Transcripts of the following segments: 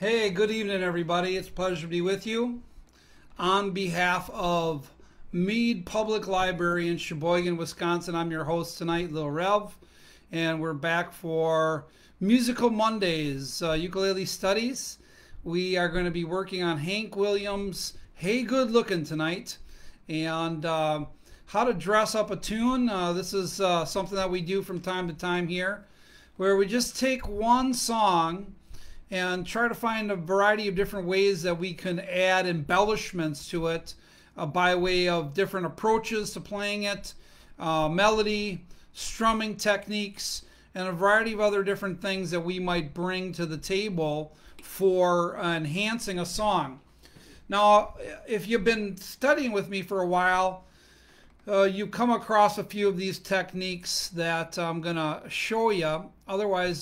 Hey, good evening, everybody. It's a pleasure to be with you. On behalf of Mead Public Library in Sheboygan, Wisconsin, I'm your host tonight, Lil Rev, and we're back for Musical Mondays, ukulele studies. We are going to be working on Hank Williams' Hey Good Lookin' tonight, and how to dress up a tune. This is something that we do from time to time here, where we just take one song and try to find a variety of different ways that we can add embellishments to it by way of different approaches to playing it, melody, strumming techniques, and a variety of other different things that we might bring to the table for enhancing a song. Now, if you've been studying with me for a while, you come across a few of these techniques that I'm going to show you. Otherwise,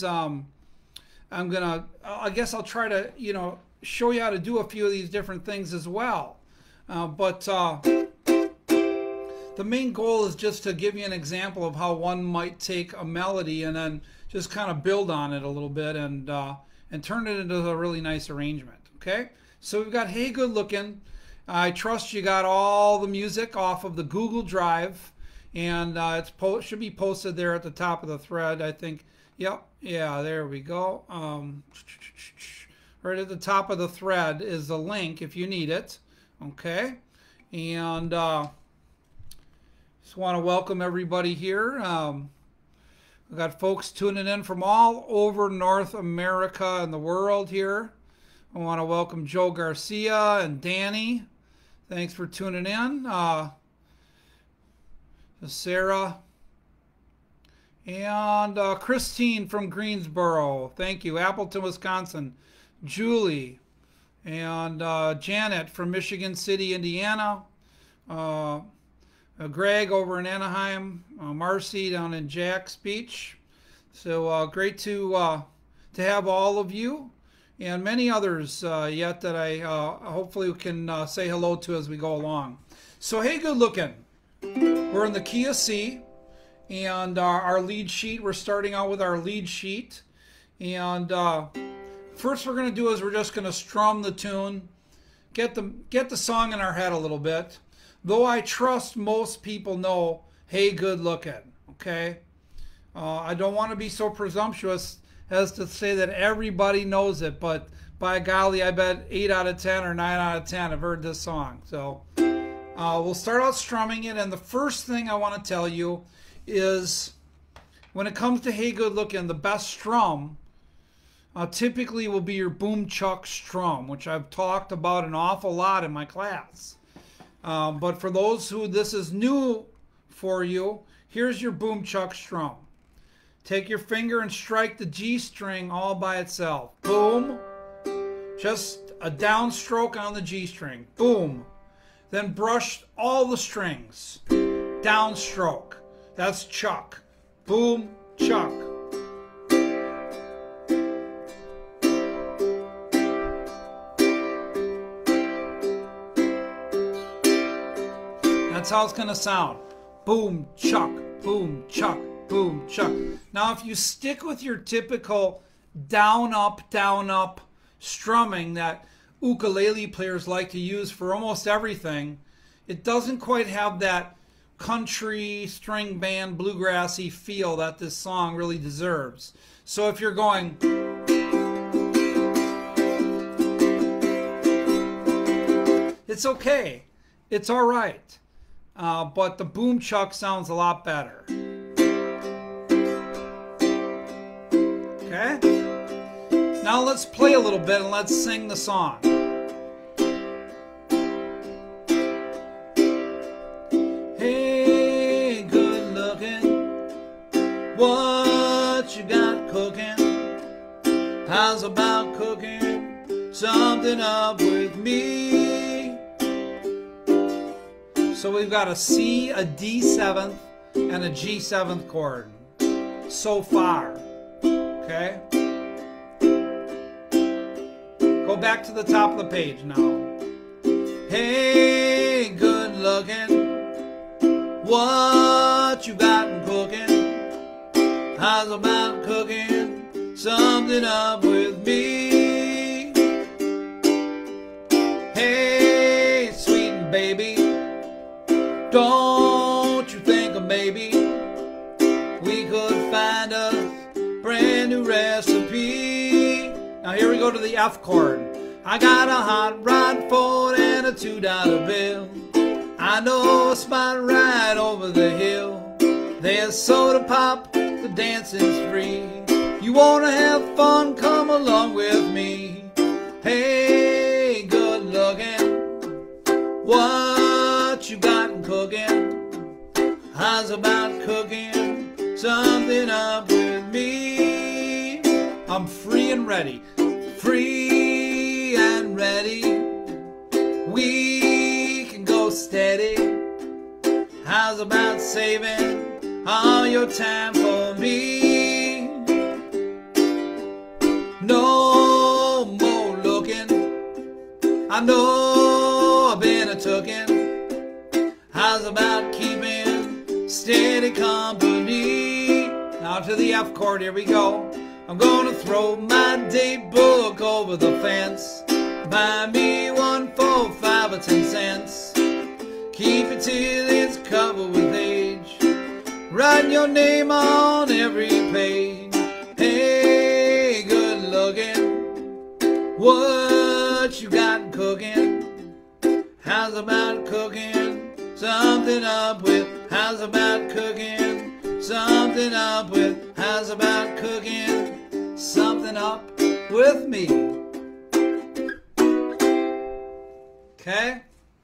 I guess I'll try to, show you how to do a few of these different things as well. But the main goal is just to give you an example of how one might take a melody and then just kind of build on it a little bit and turn it into a really nice arrangement. Okay? So we've got Hey Good Lookin'. I trust you got all the music off of the Google Drive, and it should be posted there at the top of the thread, I think. Yep, yeah, there we go. Right at the top of the thread is the link if you need it. Okay, and just want to welcome everybody here. We've got folks tuning in from all over North America and the world here. I want to welcome Joe Garcia and Danny. Thanks for tuning in. Sarah. And Christine from Greensboro, thank you. Appleton, Wisconsin. Julie. And Janet from Michigan City, Indiana. Greg over in Anaheim. Marcy down in Jack's Beach. So great to have all of you. And many others yet that I hopefully can say hello to as we go along. So, hey, good looking. We're in the key of C. And our lead sheet, we're starting out with our lead sheet. And first we're going to do is we're just going to strum the tune, get the song in our head a little bit. Though I trust most people know, hey, good looking, okay? I don't want to be so presumptuous as to say that everybody knows it, but by golly, I bet 8 out of 10 or 9 out of 10 have heard this song. So we'll start out strumming it, and the first thing I want to tell you is when it comes to Hey Good Lookin', the best strum typically will be your boom chuck strum, which I've talked about an awful lot in my class. But for those who this is new for you, here's your boom chuck strum. Take your finger and strike the G string all by itself. Boom. Just a downstroke on the G string. Boom. Then brush all the strings. Downstroke. That's chuck. Boom, chuck. That's how it's going to sound. Boom, chuck, boom, chuck, boom, chuck. Now, if you stick with your typical down, up strumming that ukulele players like to use for almost everything, it doesn't quite have that country, string band, bluegrassy feel that this song really deserves. So if you're going, it's okay. It's all right. But the boom chuck sounds a lot better. Okay? Now let's play a little bit and let's sing the song. What you got cooking? How's about cooking something up with me? So we've got a C, a D seventh, and a G seventh chord so far. Okay? Go back to the top of the page now. Hey, good looking. What you got cooking? How's about cooking something up with me? Don't you think maybe we could find a brand new recipe? Now here we go to the F chord. I got a hot rod Ford and a $2 bill. I know a spot right over the hill. There's soda pop, the dancing's free. You wanna have fun, come along with me. Hey, good looking, what you got cooking? How's about cooking something up with me? I'm free and ready, free and ready. We can go steady. How's about saving all your time for me? No more looking, I know I've been a-tookin'. How's about keeping steady company? Now to the F chord, here we go. I'm gonna throw my date book over the fence. Buy me 1 for 5 or 10 cents. Keep it till it's covered with age. Write your name on every page. Hey, good looking, what you got cooking? How's about cooking something up with? How's about cooking something up with? How's about cooking something up with me? Okay?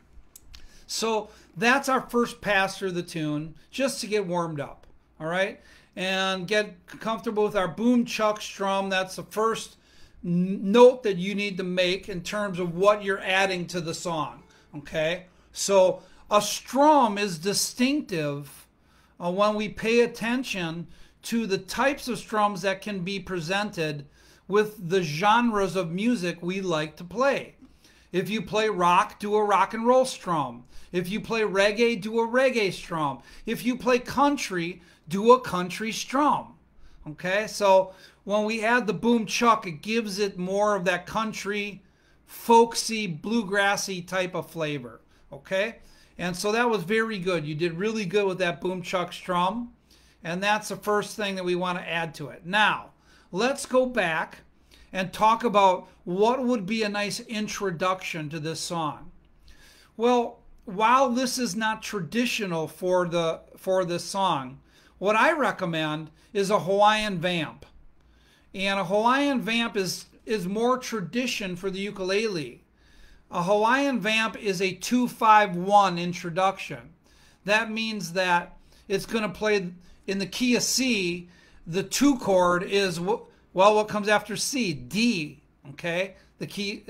So that's our first pass through the tune, just to get warmed up, all right? And get comfortable with our boom chuck strum. That's the first note that you need to make in terms of what you're adding to the song, okay? So a strum is distinctive when we pay attention to the types of strums that can be presented with the genres of music we like to play. If you play rock, do a rock and roll strum. If you play reggae, do a reggae strum. If you play country, do a country strum. Okay, so when we add the boom chuck, it gives it more of that country, folksy, bluegrassy type of flavor. Okay, and so that was very good. You did really good with that boom chuck strum, and that's the first thing that we want to add to it. Now, let's go back and talk about what would be a nice introduction to this song. Well, while this is not traditional for this song, what I recommend is a Hawaiian vamp. And a Hawaiian vamp is more tradition for the ukulele. A Hawaiian vamp is a 2-5-1 introduction. That means that it's going to play in the key of C. The 2 chord is, well, what comes after C? D, okay? The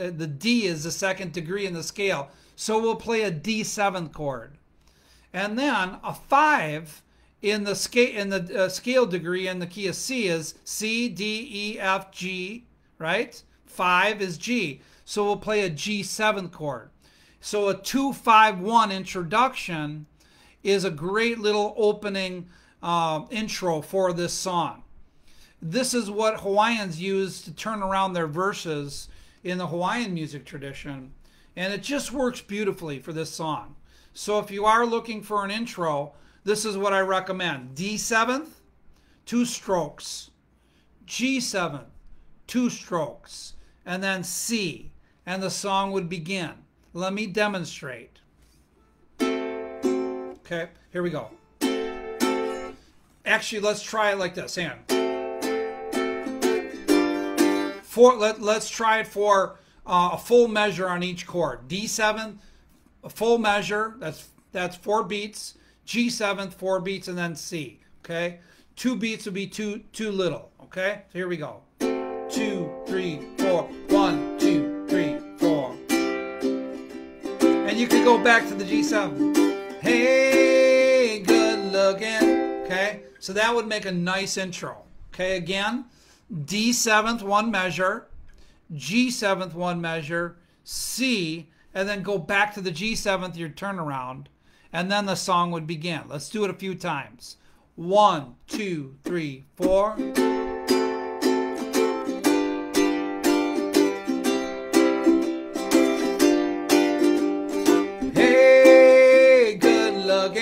D is the 2nd degree in the scale. So we'll play a D 7th chord. And then a 5 in the scale degree in the key of C is C, D, E, F, G, right? 5 is G. So we'll play a G 7th chord. So a 2-5-1 introduction is a great little opening intro for this song. This is what Hawaiians use to turn around their verses in the Hawaiian music tradition. And it just works beautifully for this song. So if you are looking for an intro, this is what I recommend. D 7th, 2 strokes. G 7th, 2 strokes. And then C. And the song would begin. Let me demonstrate. Okay, here we go. Actually, let's try it like this. Hang on. Let's try it for a full measure on each chord. D7, a full measure, that's 4 beats. G7, 4 beats, and then C. Okay, 2 beats would be too little. Okay, so here we go. 2, 3, 4. 1, 2, 3, 4. And you could go back to the G7. Hey, good looking. Okay, so that would make a nice intro. Okay, again, D7th, 1 measure. G7th, 1 measure, C, and then go back to the G7th, your turnaround, and then the song would begin. Let's do it a few times. 1, 2, 3, 4. Hey, good looking.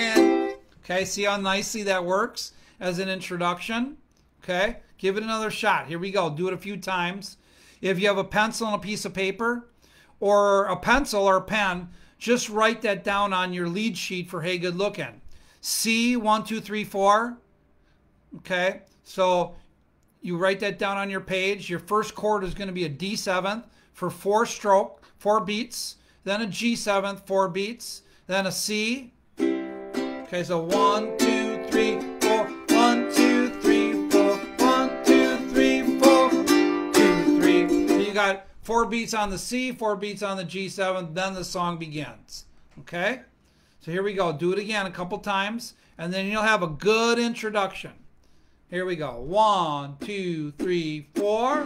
Okay, see how nicely that works as an introduction? Okay, give it another shot. Here we go. Do it a few times. If you have a pencil and a piece of paper, or a pencil or a pen, just write that down on your lead sheet for Hey Good Looking. C, 1, 2, 3, 4. Okay, so you write that down on your page. Your first chord is going to be a D7 for 4 beats, then a G7, 4 beats, then a C. Okay, so 1, 2, 3, 4, 1, 2, 3, 4, 1, 2, 3, 4, 2, 3. So you got 4 beats on the C, 4 beats on the G7, then the song begins. Okay? So here we go. Do it again a couple times, and then you'll have a good introduction. Here we go. 1, 2, 3, 4.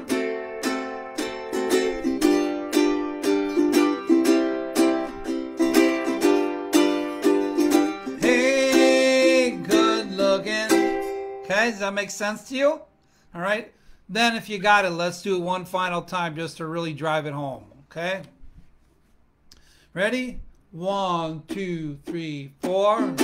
Hey, good looking. Okay, does that make sense to you? All right. Then if you got it, let's do it one final time just to really drive it home. Okay? Ready? 1, 2, 3, 4.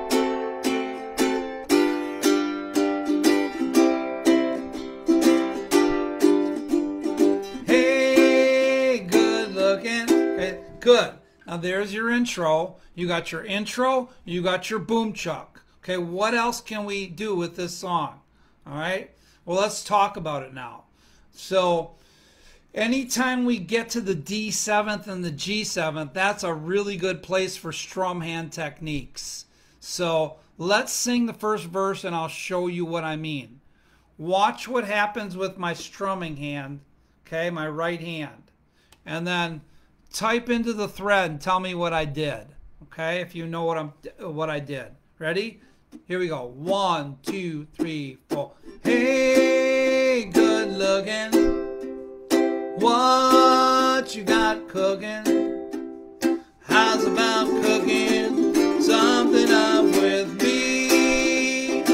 Hey, good looking. Okay, good. Now there's your intro. You got your intro. You got your boom chuck. Okay, what else can we do with this song? All right. Well, let's talk about it now. So anytime we get to the D7th and the G7th, that's a really good place for strum hand techniques. So let's sing the first verse and I'll show you what I mean. Watch what happens with my strumming hand, okay, my right hand. And then type into the thread and tell me what I did, okay, if you know what I did. Ready? Here we go. 1, 2, 3, 4. Hey, good looking. What you got cooking? How's about cooking something up with me?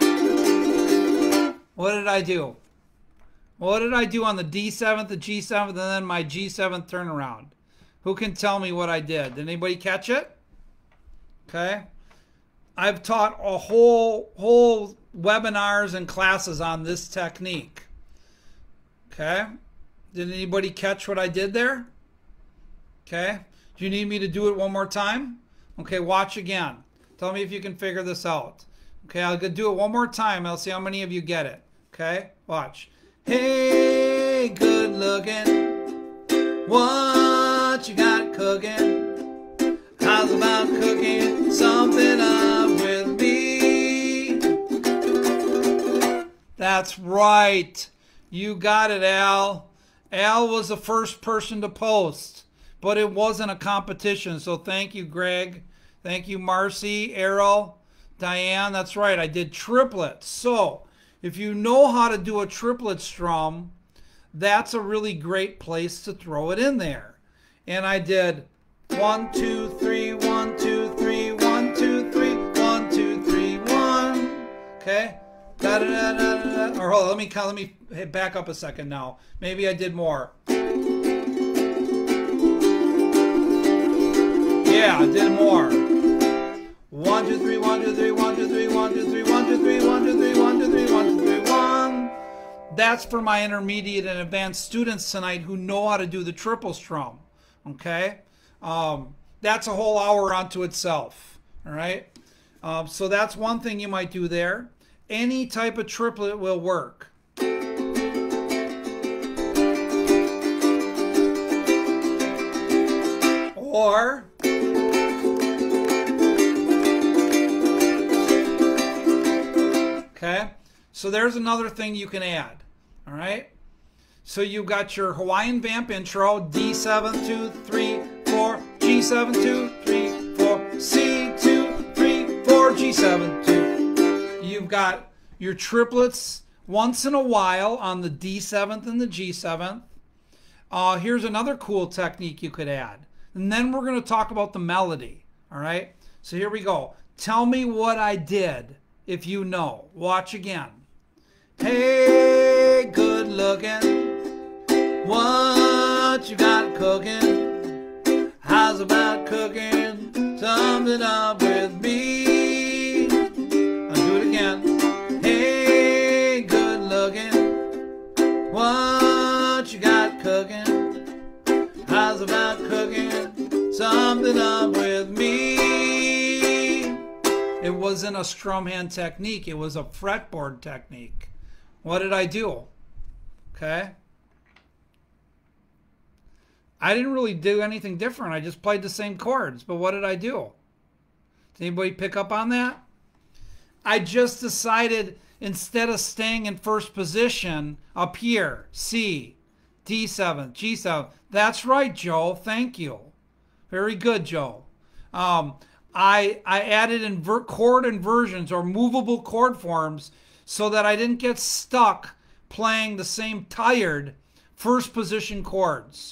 What did I do? What did I do on the D7th, the G7th, and then my G7th turnaround? Who can tell me what I did? Did anybody catch it? Okay. I've taught a whole webinars and classes on this technique. Okay. Did anybody catch what I did there? Okay. Do you need me to do it one more time? Okay, watch again. Tell me if you can figure this out. Okay, I'll do it one more time. I'll see how many of you get it. Okay, watch. Hey, good looking. What you got cooking? How's about cooking something up with me? That's right. You got it, Al. Al was the first person to post, but it wasn't a competition. So thank you, Greg. Thank you, Marcy, Errol, Diane. That's right. I did triplets. So if you know how to do a triplet strum, that's a really great place to throw it in there. And I did 1, 2, 3, 1, 2, 3, 1, 2, 3, 1, 2, 3, 1. Okay. Da, da, da, da, da. Or hold on, let me back up a second now. Maybe I did more. Yeah, I did more. 1, 2, 3, 1, 2, 3, 1, 2, 3, 1, 2, 3, 1, 2, 3, 1, 2, 3, 1, 2, 3, 1, 2, 3, 1. That's for my intermediate and advanced students tonight who know how to do the triple strum. Okay? That's a whole hour unto itself. All right? So that's one thing you might do there. Any type of triplet will work. Or okay, so there's another thing you can add. All right, so you've got your Hawaiian vamp intro, D7, 2, 3, 4, G7, 2, 3, 4, C, 2, 3, 4, G7, 2. You've got your triplets once in a while on the D7th and the G7th. Here's another cool technique you could add. And then we're going to talk about the melody. All right, so here we go. Tell me what I did if you know. Watch again. Hey, good looking. What you got cooking? How's about cooking something up with me? wasn't a strum hand technique. It was a fretboard technique. What did I do? Okay. I didn't really do anything different. I just played the same chords. But what did I do? Did anybody pick up on that? I just decided instead of staying in first position up here, C, D7, G7. That's right, Joe. Thank you. Very good, Joe. I added chord inversions or movable chord forms so that I didn't get stuck playing the same tired first position chords.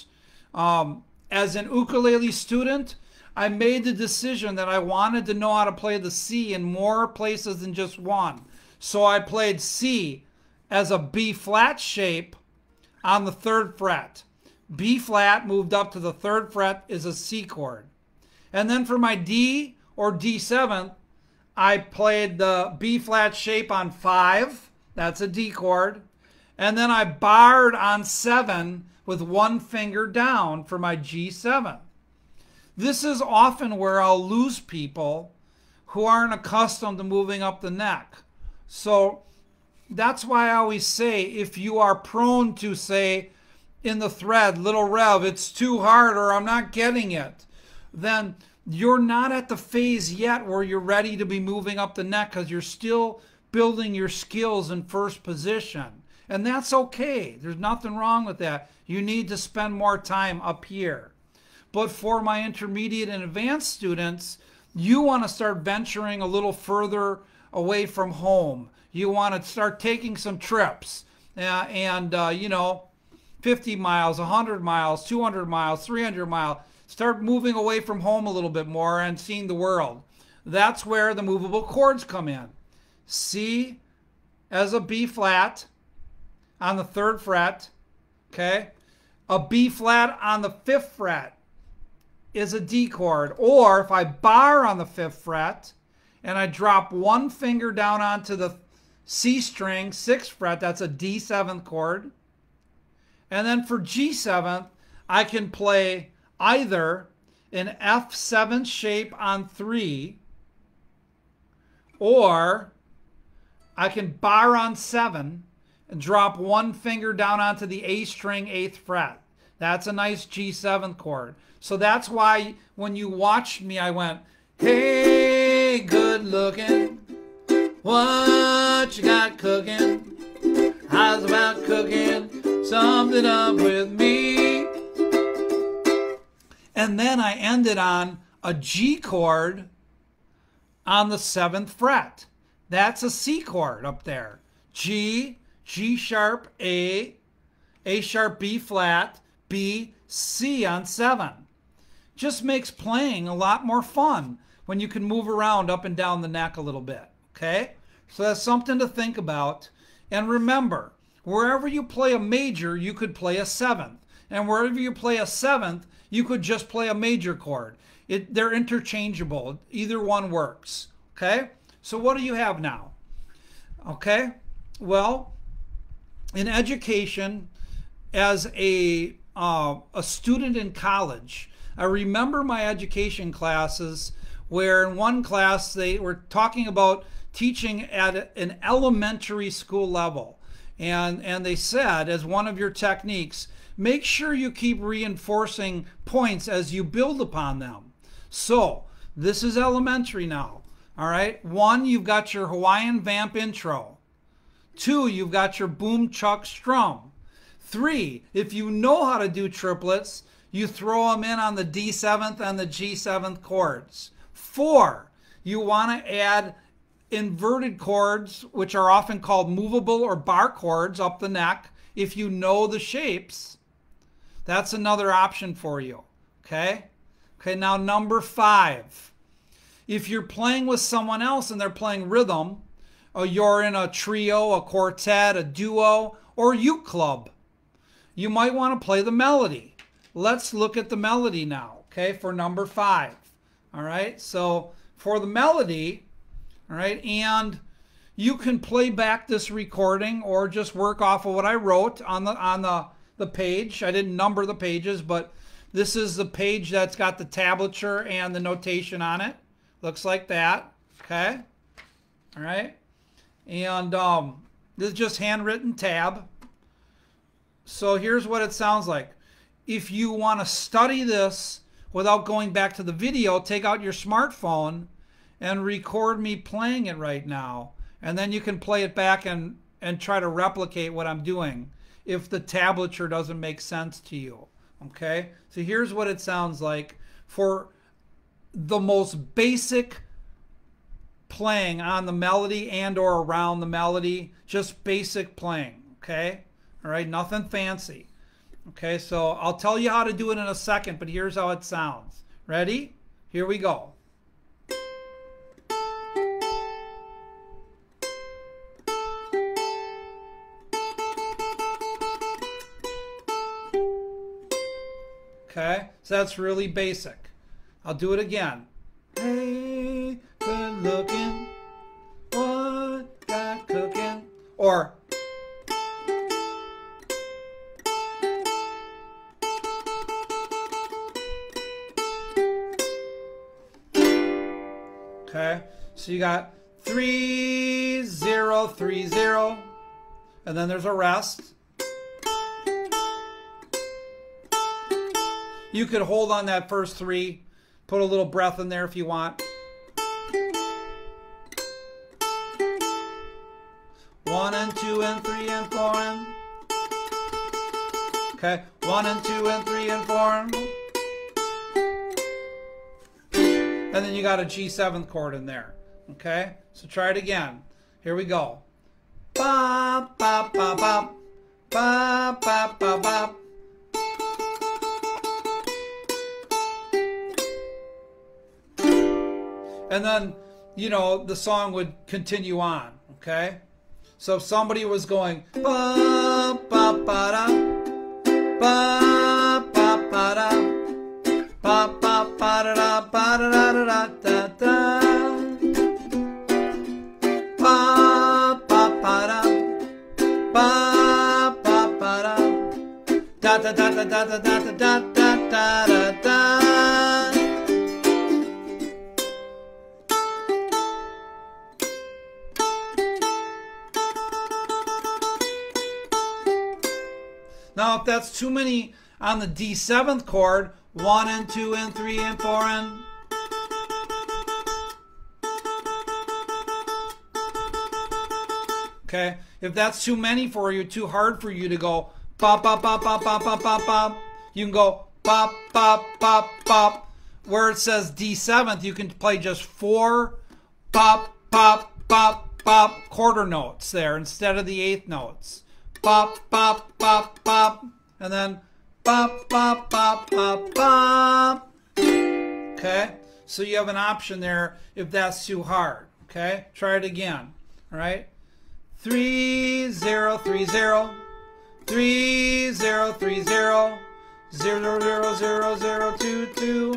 As an ukulele student, I made the decision that I wanted to know how to play the C in more places than just one. So I played C as a B flat shape on the 3rd fret. B flat moved up to the 3rd fret is a C chord. And then for my D or D7, I played the B flat shape on 5. That's a D chord. And then I barred on 7 with one finger down for my G7. This is often where I'll lose people who aren't accustomed to moving up the neck. So that's why I always say, if you are prone to say in the thread, Lil Rev, it's too hard or I'm not getting it, then you're not at the phase yet where you're ready to be moving up the neck because you're still building your skills in first position. And that's okay. There's nothing wrong with that. You need to spend more time up here. But for my intermediate and advanced students, you want to start venturing a little further away from home. You want to start taking some trips and 50 miles, 100 miles, 200 miles, 300 miles. Start moving away from home a little bit more and seeing the world. That's where the movable chords come in. C as a B flat on the 3rd fret, okay? A B flat on the 5th fret is a D chord. Or if I bar on the 5th fret and I drop one finger down onto the C string, 6th fret, that's a D7 chord. And then for G7, I can play either an F7 shape on 3, or I can bar on 7 and drop one finger down onto the A string, 8th fret. That's a nice G7 chord. So that's why when you watched me, I went, hey, good looking, what you got cooking? How's about cooking something up with me? And then I ended on a G chord on the 7th fret. That's a C chord up there. G, G sharp, A sharp, B flat, B, C on 7. Just makes playing a lot more fun when you can move around up and down the neck a little bit, okay? So that's something to think about. And remember, wherever you play a major, you could play a 7th. And wherever you play a 7th, you could just play a major chord. They're interchangeable. Either one works, okay? So what do you have now? Okay, well, in education, as a student in college, I remember my education classes where in one class they were talking about teaching at an elementary school level. And they said, as one of your techniques, make sure you keep reinforcing points as you build upon them. So this is elementary now. All right. 1, you've got your Hawaiian vamp intro. 2, you've got your boom chuck strum. 3, if you know how to do triplets, you throw them in on the D7th and the G7th chords. 4, you want to add inverted chords, which are often called movable or bar chords up the neck. If you know the shapes, that's another option for you. Okay. Okay. Now number 5. If you're playing with someone else and they're playing rhythm, or you're in a trio, a quartet, a duo, or uke club, you might want to play the melody. Let's look at the melody now, okay, for number 5. All right, so for the melody, all right, and you can play back this recording or just work off of what I wrote on the page. I didn't number the pages, but this is the page that's got the tablature and the notation on it. Looks like that, okay? All right. And this is just handwritten tab. So here's what it sounds like. If you want to study this without going back to the video, take out your smartphone and record me playing it right now. And then you can play it back and try to replicate what I'm doing if the tablature doesn't make sense to you. Okay? So here's what it sounds like for the most basic playing on the melody and or around the melody, just basic playing. Okay? All right, nothing fancy. Okay, so I'll tell you how to do it in a second, but here's how it sounds. Ready? Here we go. Okay, so that's really basic. I'll do it again. Hey, good looking, what got cooking? Or okay, so you got 3 0 3 0, and then there's a rest. You could hold on that first 3, put a little breath in there if you want. 1 and 2 and 3 and 4 and okay, 1 and 2 and 3 and 4 and then you got a G7th chord in there. Okay, so try it again. Here we go. Bop bop bop bop bop bop bop bop. And then, you know, the song would continue on, okay? So if somebody was going ba ba ba da ba ba ba da ba ba ba da da ba da da da da da ba ba ba da ba ba ba da da da da da da da da da da da. Now, if that's too many on the D7th chord, 1 and 2 and 3 and 4 and okay, if that's too many for you, too hard for you to go bop bop bop bop bop bop bop bop, you can go bop bop bop bop. Where it says D7th, you can play just 4 bop bop bop bop quarter notes there instead of the 8th notes. Bop, bop, bop, bop, and then bop, bop, bop, bop, bop. Okay, so you have an option there if that's too hard. Okay, try it again. All right, 3 0 3 0 3 0 3 0 0 0 0 0 2 2,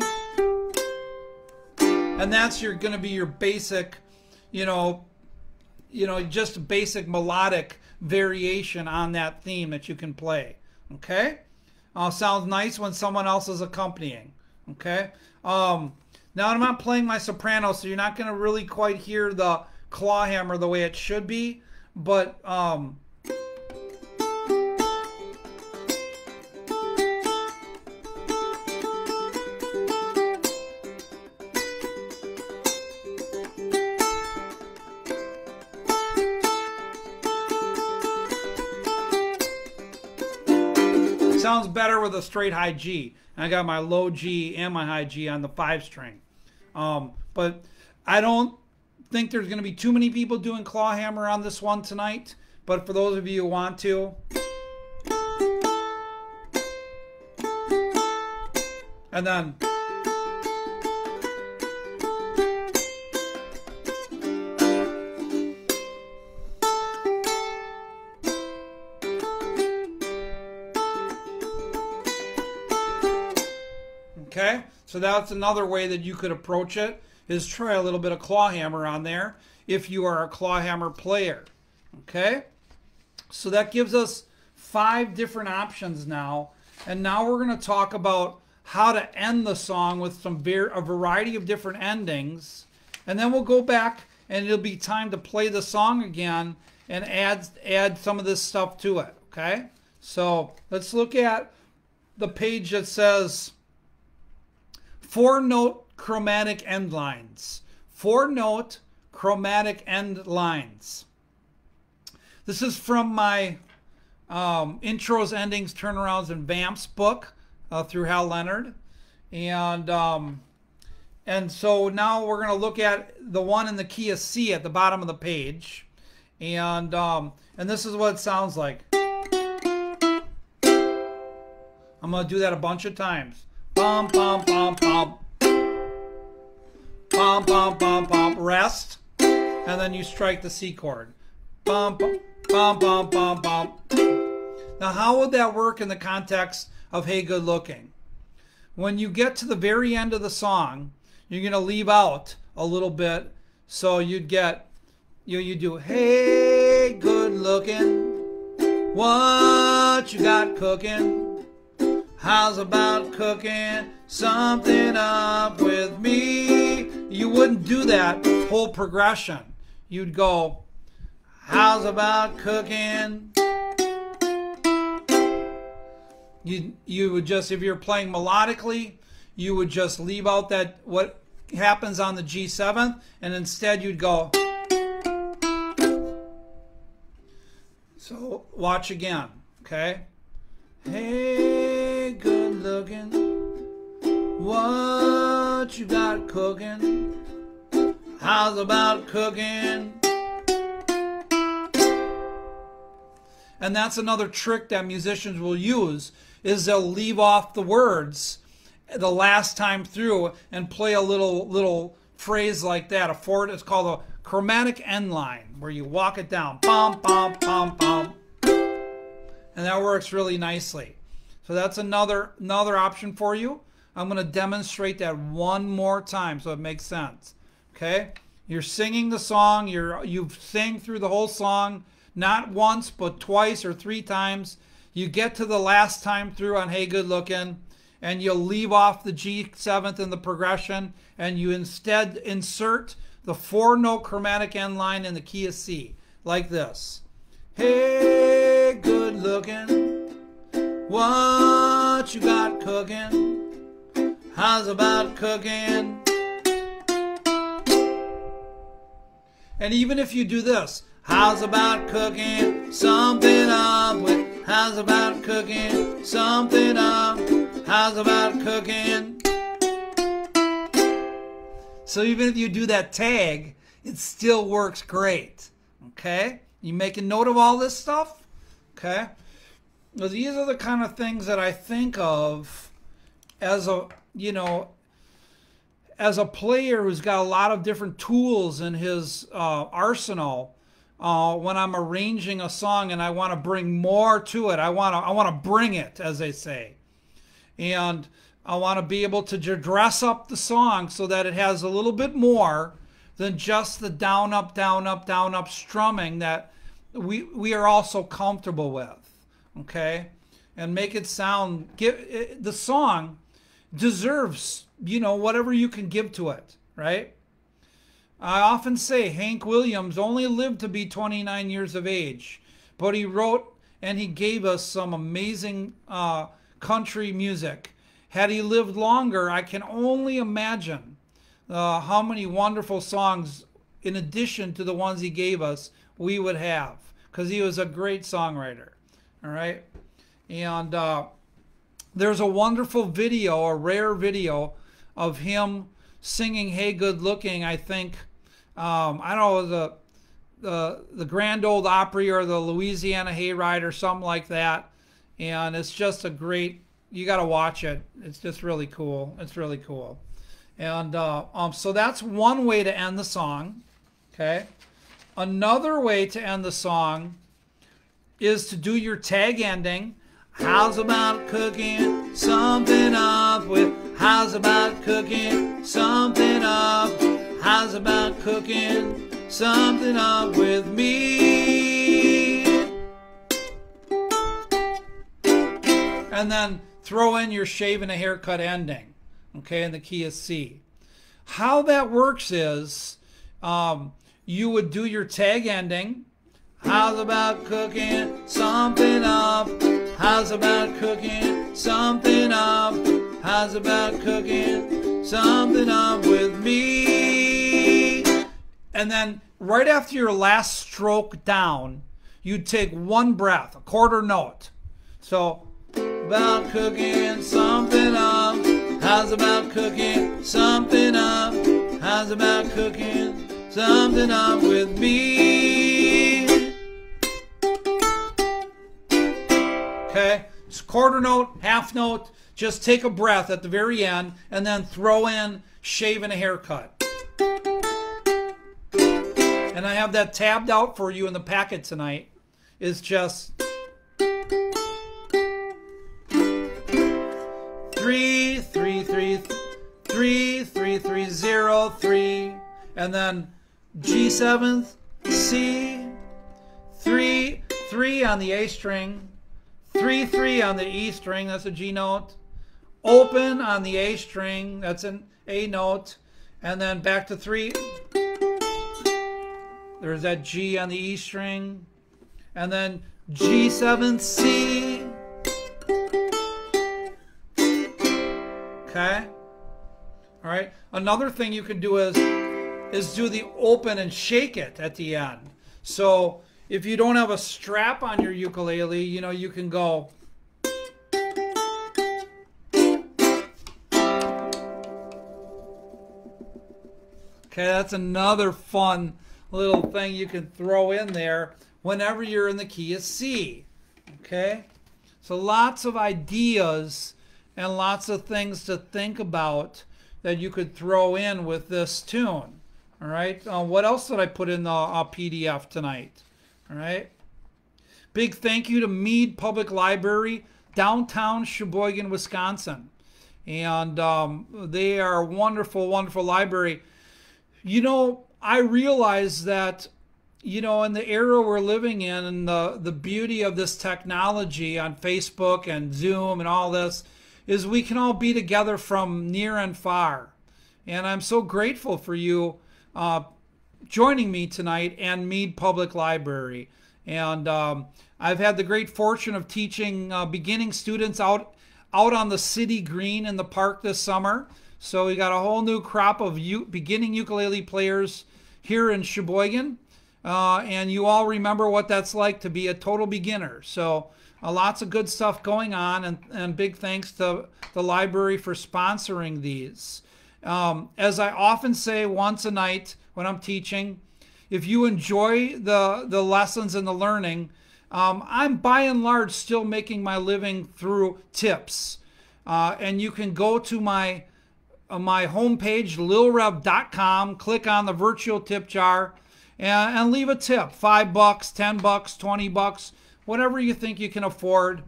and that's going to be your basic, you know, just basic melodic variation on that theme that you can play. Okay, sounds nice when someone else is accompanying. Okay, now I'm not playing my soprano, so you're not going to really quite hear the claw hammer the way it should be, but sounds better with a straight high G. And I got my low G and my high G on the 5 string. But I don't think there's going to be too many people doing claw hammer on this one tonight. But for those of you who want to, and then okay, so that's another way that you could approach it, is try a little bit of claw hammer on there if you are a claw hammer player. Okay, so that gives us 5 different options now, and now we're going to talk about how to end the song with a variety of different endings, and then we'll go back and it'll be time to play the song again and add some of this stuff to it, okay? So let's look at the page that says 4-note chromatic end lines. 4-note chromatic end lines. This is from my Intros, Endings, Turnarounds, and Vamps book through Hal Leonard. And so now we're going to look at the one in the key of C at the bottom of the page. And this is what it sounds like. I'm going to do that a bunch of times. Bum, bum, bum, bum. Bum, bum, bum, bum. Rest. And then you strike the C chord. Bum, bum, bum, bum, bum, bum. Now, how would that work in the context of Hey Good Looking? When you get to the very end of the song, you're going to leave out a little bit. So you'd get, you do, hey, good looking, what you got cooking? How's about cooking something up with me? You wouldn't do that whole progression. You'd go, how's about cooking? You would just, if you're playing melodically, you would just leave out that what happens on the G7, and instead you'd go. So watch again, okay? Hey, good looking, what you got cooking? How's about cooking? And that's another trick that musicians will use, is they'll leave off the words the last time through and play a little phrase like that. It's called a chromatic end line, where you walk it down. Bum, bum, bum, bum. And that works really nicely. So that's another option for you. I'm going to demonstrate that one more time so it makes sense. Okay? You're singing the song. You've sang through the whole song, not once but twice or 3 times. You get to the last time through on Hey Good Looking, and you'll leave off the G7th in the progression, and you instead insert the 4-note chromatic end line in the key of C, like this. Hey, good looking, what you got cooking? How's about cooking? And even if you do this, how's about cooking something up with, how's about cooking something up, how's about cooking? So even if you do that tag, it still works great. Okay? You make a note of all this stuff? Okay? Well, these are the kind of things that I think of as a, as a player who's got a lot of different tools in his arsenal. When I'm arranging a song and I want to bring more to it, I want to bring it, as they say, and I want to be able to dress up the song so that it has a little bit more than just the down up down up down up strumming that we are all so comfortable with. Okay, and make it sound, the song deserves whatever you can give to it, right? I often say Hank Williams only lived to be 29 years of age, but he wrote and he gave us some amazing country music. Had he lived longer, I can only imagine how many wonderful songs, in addition to the ones he gave us, we would have, because he was a great songwriter. All right? And there's a wonderful video, a rare video, of him singing Hey Good Looking, I think, I don't know, the Grand Ole Opry or the Louisiana Hayride or something like that. And it's just a great, you got to watch it. It's just really cool. It's really cool. And so that's one way to end the song. Okay. Another way to end the song is to do your tag ending. How's about cooking something up with, how's about cooking something up, how's about cooking something up with me? And then throw in your shave and a haircut ending, okay, in the key of C. How that works is you would do your tag ending. How's about cooking something up? How's about cooking something up? How's about cooking something up with me? And then right after your last stroke down, you'd take one breath, a quarter note. So, about cooking something up. How's about cooking something up? How's about cooking something up with me? Okay, it's quarter note, half note. Just take a breath at the very end and then throw in shave and a haircut. And I have that tabbed out for you in the packet tonight. It's just 3 3 3 3 3 3 0 3, and then G7, C, 3 3 on the A string, 3 3 on the E string, that's a G note, open on the A string, that's an A note, and then back to 3. There's that G on the E string, and then G7, C. Okay? All right. Another thing you can do is do the open and shake it at the end. So if you don't have a strap on your ukulele, you know, you can go. Okay, that's another fun little thing you can throw in there whenever you're in the key of C. Okay? So lots of ideas and lots of things to think about that you could throw in with this tune. All right? What else did I put in the PDF tonight? All right? Big thank you to Mead Public Library, downtown Sheboygan, Wisconsin. And they are a wonderful, wonderful library. You know, I realize that, you know, in the era we're living in and the beauty of this technology on Facebook and Zoom and all this is we can all be together from near and far. And I'm so grateful for you joining me tonight and Mead Public Library. And I've had the great fortune of teaching beginning students out on the city green in the park this summer. So we got a whole new crop of beginning ukulele players here in Sheboygan. And you all remember what that's like to be a total beginner. So lots of good stuff going on, and big thanks to the library for sponsoring these. As I often say once a night when I'm teaching, if you enjoy the lessons and the learning, I'm by and large still making my living through tips. And you can go to my homepage, lilrev.com, click on the virtual tip jar, and leave a tip, $5, $10, $20, whatever you think you can afford.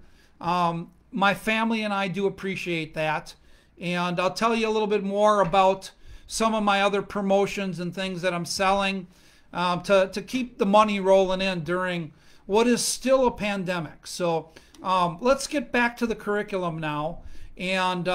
My family and I do appreciate that. And I'll tell you a little bit more about some of my other promotions and things that I'm selling to keep the money rolling in during what is still a pandemic. So let's get back to the curriculum now. And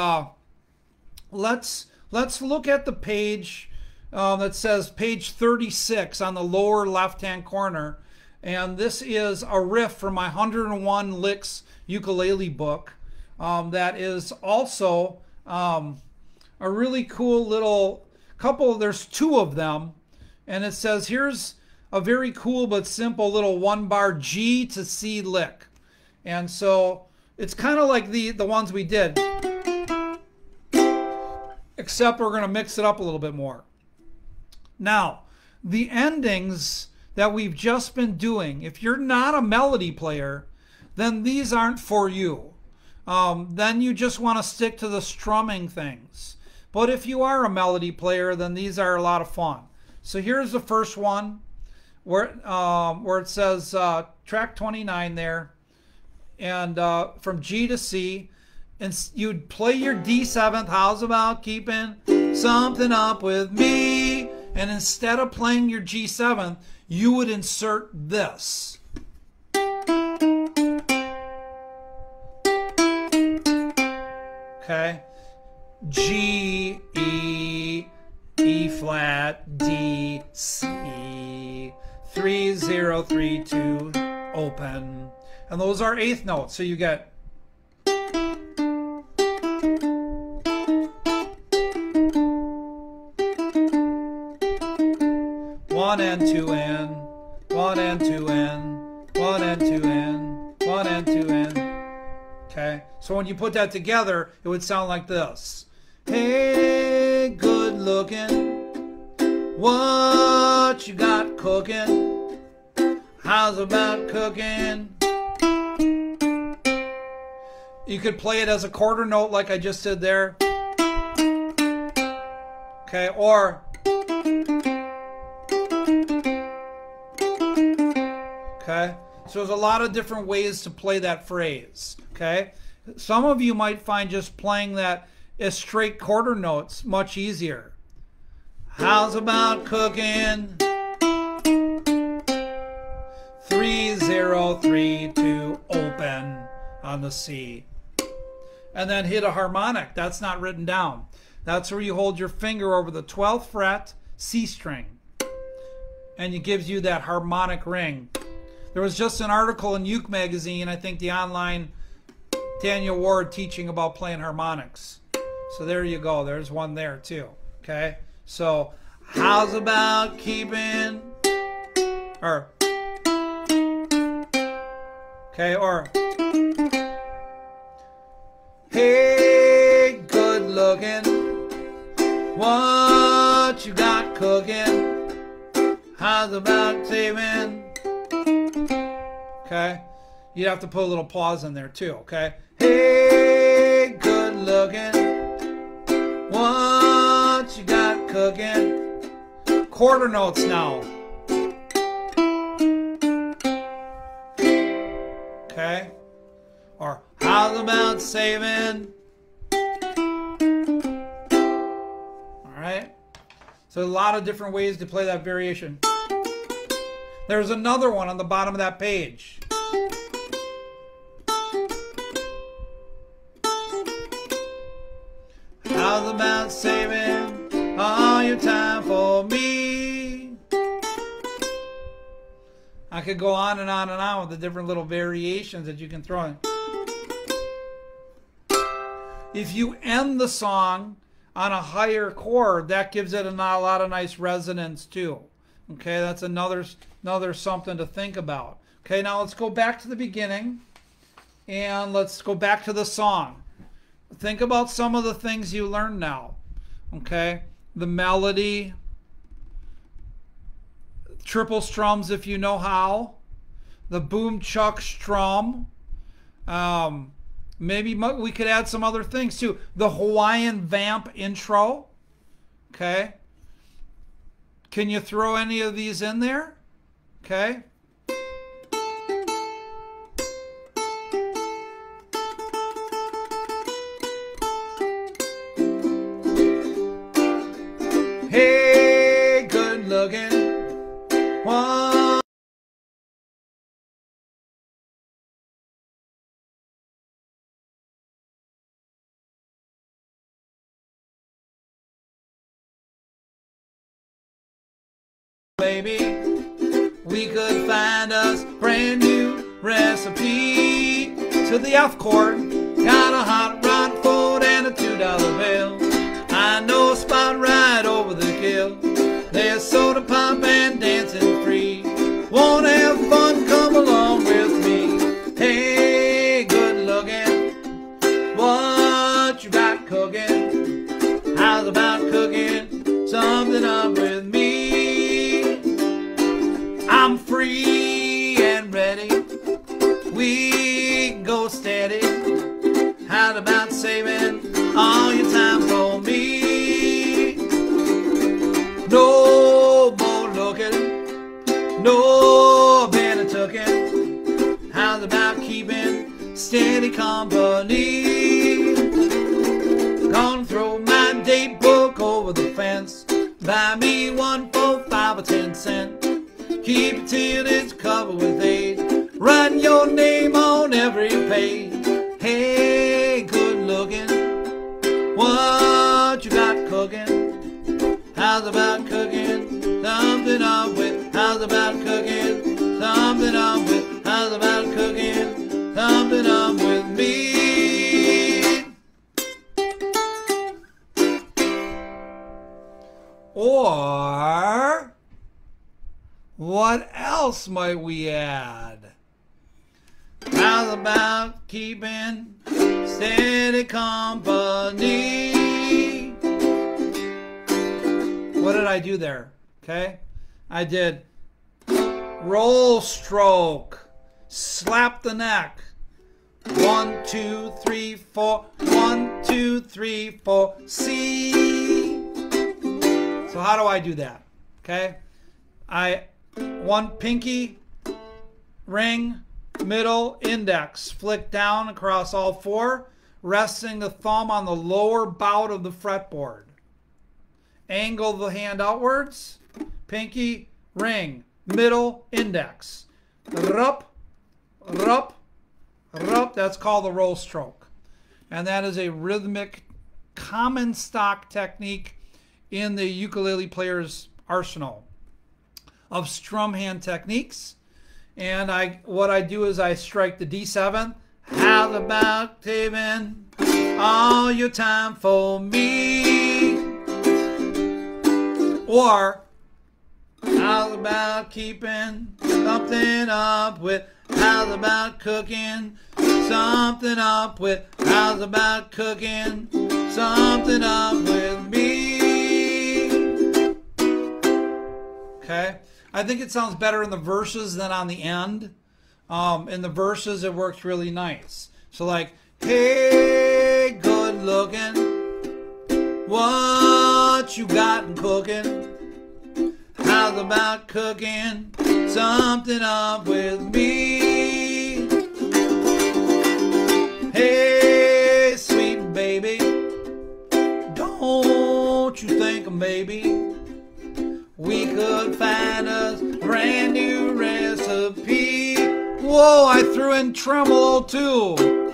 let's look at the page that says page 36 on the lower left-hand corner. And this is a riff from my 101 Licks ukulele book that is also a really cool little couple. There's two of them. And it says, here's a very cool but simple little one-bar G to C lick. And so it's kind of like the ones we did, except we're going to mix it up a little bit more. Now, the endings that we've just been doing, if you're not a melody player, then these aren't for you. Then you just want to stick to the strumming things. But if you are a melody player, then these are a lot of fun. So here's the first one where it says track 29 there, and from G to C, and you'd play your D7th, how's about keeping something up with me? And instead of playing your G7th, you would insert this. Okay? G, E, E flat, D, C. open. And those are eighth notes. So you get one and two and one and two and one and two and one and two and. Okay, so when you put that together, it would sound like this. Hey, good looking, what you got cooking? How's about cooking? You could play it as a quarter note like I just did there. Okay, or okay, so there's a lot of different ways to play that phrase. Okay, some of you might find just playing that as straight quarter notes much easier. How's about cooking? 3-0-3-2 open on the C. And then hit a harmonic. That's not written down. That's where you hold your finger over the 12th fret C string. And it gives you that harmonic ring. There was just an article in Uke magazine, I think the online Daniel Ward teaching about playing harmonics. So there you go. There's one there too. Okay. So how's about keeping or okay, or hey, good looking, what you got cooking? How's about saving? Okay, you'd have to put a little pause in there too. Okay, hey, good looking, what you got cooking? Quarter notes now. Okay, or how's about saving? All right, so a lot of different ways to play that variation. There's another one on the bottom of that page. How's about saving all your time for me? I could go on and on and on with the different little variations that you can throw in. If you end the song on a higher chord, that gives it a lot of nice resonance too. Okay, that's another something to think about. Okay, now let's go back to the beginning and let's go back to the song. Think about some of the things you learned now. Okay, the melody, triple strums if you know how, the boom chuck strum. Maybe we could add some other things too. The Hawaiian vamp intro. Okay. Can you throw any of these in there? Okay. Hey, good looking one. Baby, we could find us brand new recipe to the F chord. Got a hot rod Ford and a $2 bill. I know a spot right over the hill. There's soda pop and dancing free. Wanna have fun? Come along with me. Hey, good looking, what you got cooking? How's about cooking something up with me? I'm free and ready. We go steady. How about saving all your time for me? No more looking, no Benetookin. How's about keeping steady company? Gonna throw my date book over the fence. Buy me 1 for 5 or 10 cents. Keep it till it's covered with 8. Write your name on every page. Hey, good looking, what you got cooking? How's about cooking something up with? How's about cooking something up with? How's about about cooking something up with me? Or what else might we add? How's about keeping steady company? What did I do there? Okay, I did roll stroke, slap the neck. 1, 2, 3, 4. 1, 2, 3, 4. C. So how do I do that? Okay, one pinky, ring, middle, index, flick down across all four, resting the thumb on the lower bout of the fretboard. Angle the hand outwards, pinky, ring, middle, index. Rup, rup, rup. That's called the roll stroke. And that is a rhythmic, common stock technique in the ukulele player's arsenal of strum hand techniques. And what I do is I strike the D7. How's about saving all your time for me? Or how's about keeping something up with? How's about cooking something up with? How's about cooking something up with me? Okay, I think it sounds better in the verses than on the end. In the verses, it works really nice. So like, hey, good looking, what you got in cooking? How's about cooking something up with me? Hey, sweet baby, don't you think maybe we could find us a brand new recipe? Whoa, I threw in tremolo too.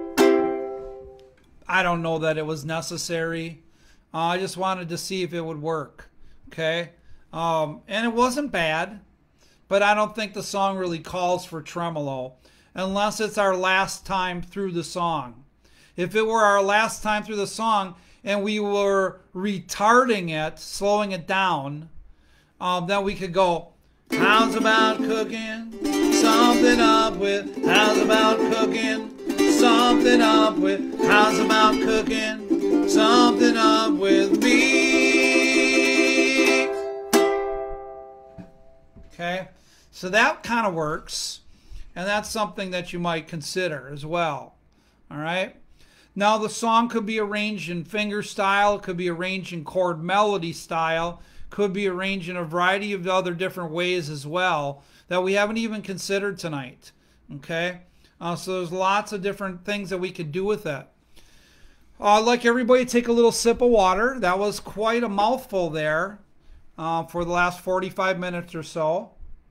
I don't know that it was necessary. I just wanted to see if it would work. Okay? And it wasn't bad, but I don't think the song really calls for tremolo unless it's our last time through the song. If it were our last time through the song and we were retarding it, slowing it down, then we could go, how's about cooking something up with? How's about cooking something up with? How's about cooking something up with me? Okay, so that kind of works, and that's something that you might consider as well. All right. Now the song could be arranged in finger style, it could be arranged in chord melody style, could be arranged in a variety of other different ways as well that we haven't even considered tonight. Okay, so there's lots of different things that we could do with it. I'd like everybody to take a little sip of water. That was quite a mouthful there for the last 45 minutes or so.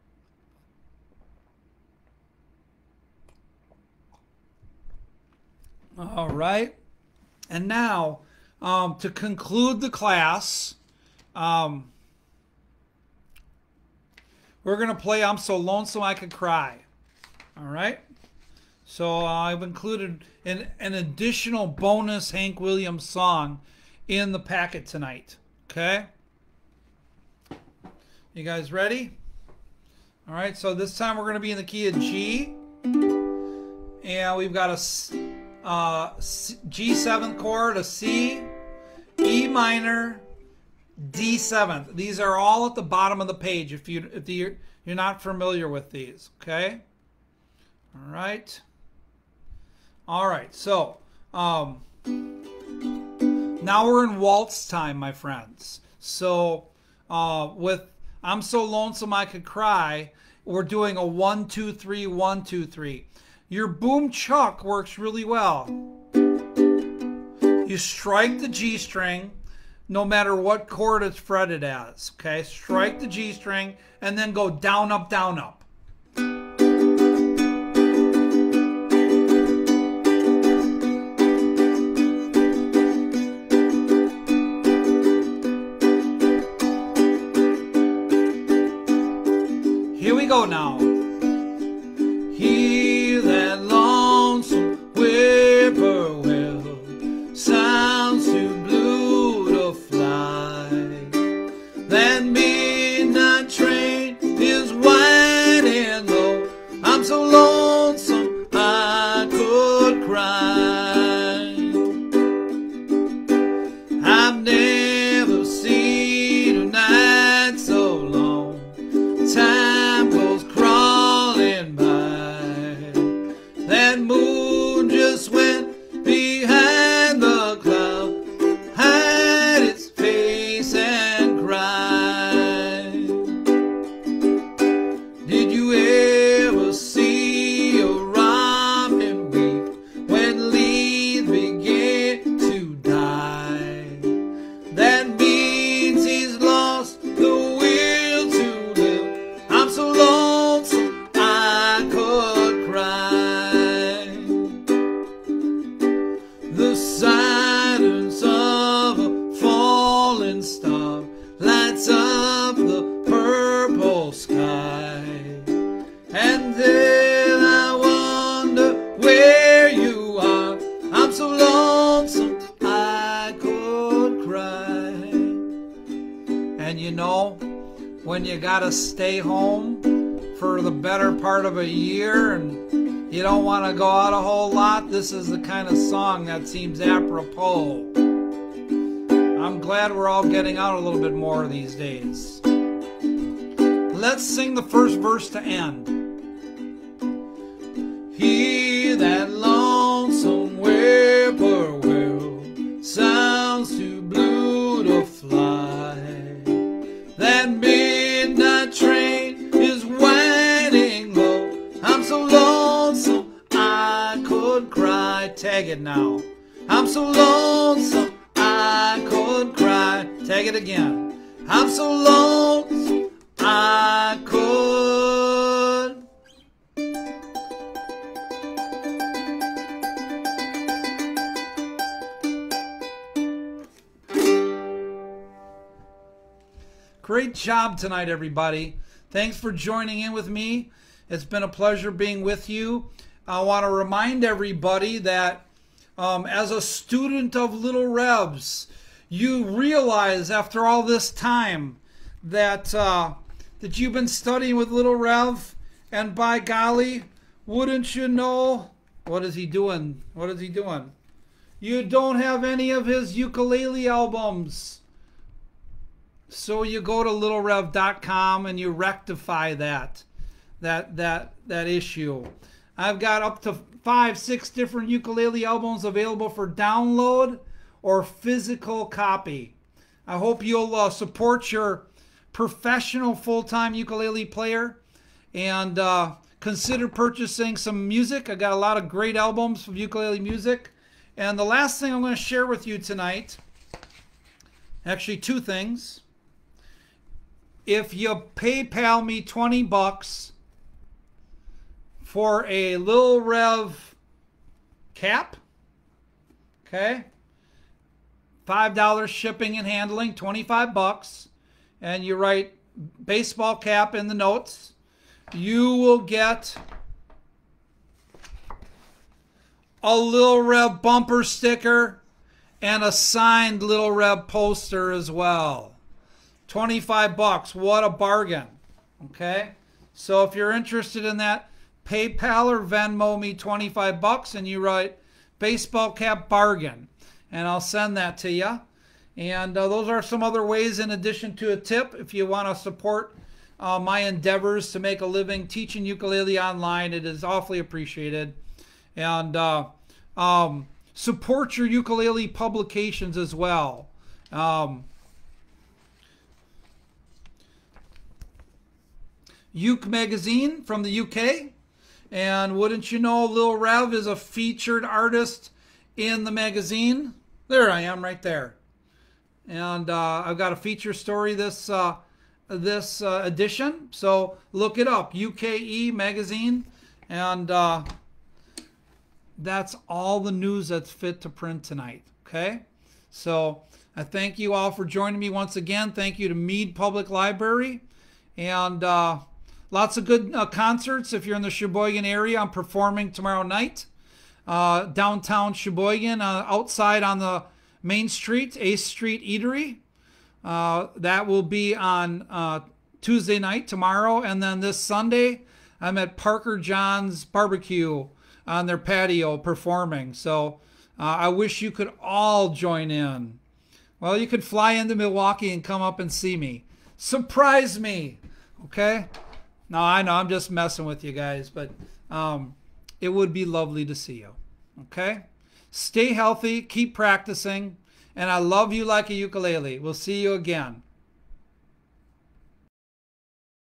All right, and now to conclude the class, we're going to play I'm So Lonesome I Could Cry. All right. So I've included an additional bonus Hank Williams song in the packet tonight. Okay. You guys ready? All right. So this time we're going to be in the key of G. And we've got a G7 chord, a C, E minor, D7. These are all at the bottom of the page if you're not familiar with these, okay? All right. All right. So, now we're in waltz time, my friends. So, with I'm So Lonesome I Could Cry, we're doing a 1 2 3 1 2 3. Your boom chuck works really well. You strike the G string no matter what chord it's fretted as. Okay, strike the G string and then go down, up, down, up. Here we go now. Here I'm so lonesome I could cry. I've never seen a night so long. Time goes crawling by. That moon just went behind the cloud, hide its face and cry. Did you ever see a robin weep when leaves begin to die? That means he's lost the will to live. I'm so lonesome I could cry. The silence of a falling star lights up the purple sky. And then I wonder where you are. I'm so lonesome I could cry. And you know, when you gotta stay home for the better part of a year and you don't want to go out a whole lot, this is the kind of song that seems apropos. I'm glad we're all getting out a little bit more these days. Let's sing the first verse to end. Hear that lonesome whippoorwill, sounds too blue to fly. That midnight train is winding low. I'm so lonesome I could cry. Tag it now. I'm so lonesome I could cry. Tag it again. I'm so lonesome I could. Great job tonight, everybody. Thanks for joining in with me. It's been a pleasure being with you. I want to remind everybody that as a student of Lil Rev's, you realize after all this time that that you've been studying with Lil Rev, and by golly, wouldn't you know, what is he doing? What is he doing? You don't have any of his ukulele albums. So you go to lilrev.com and you rectify that issue. I've got up to 5-6 different ukulele albums available for download or physical copy. I hope you'll support your professional full-time ukulele player and consider purchasing some music. I got a lot of great albums of ukulele music. And the last thing I'm going to share with you tonight, actually two things. If you PayPal me $20 for a Lil Rev cap, okay, $5 shipping and handling, $25, and you write baseball cap in the notes, you will get a Lil Rev bumper sticker and a signed Lil Rev poster as well. $25. What a bargain. Okay? So if you're interested in that, PayPal or Venmo me $25 and you write baseball cap bargain, and I'll send that to you. And those are some other ways in addition to a tip if you want to support my endeavors to make a living teaching ukulele online. It is awfully appreciated. And support your ukulele publications as well. Uke magazine from the UK, and wouldn't you know, Lil Rev is a featured artist in the magazine. There I am right there. And I've got a feature story this edition, so look it up, UKE magazine, and that's all the news that's fit to print tonight. Okay, so I thank you all for joining me once again. Thank you to Meade Public Library, and lots of good concerts. If you're in the Sheboygan area, I'm performing tomorrow night, downtown Sheboygan, outside on the Main Street, 8th Street Eatery. That will be on Tuesday night, tomorrow, and then this Sunday, I'm at Parker John's Barbecue on their patio performing. So I wish you could all join in. Well, you could fly into Milwaukee and come up and see me. Surprise me, okay? No, I know, I'm just messing with you guys, but it would be lovely to see you, okay? Stay healthy, keep practicing, and I love you like a ukulele. We'll see you again.